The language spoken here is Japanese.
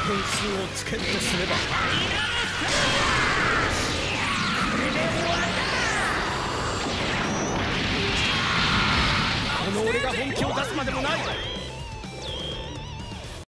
点数をつけるとすれば、この俺が本気を出すまでもない。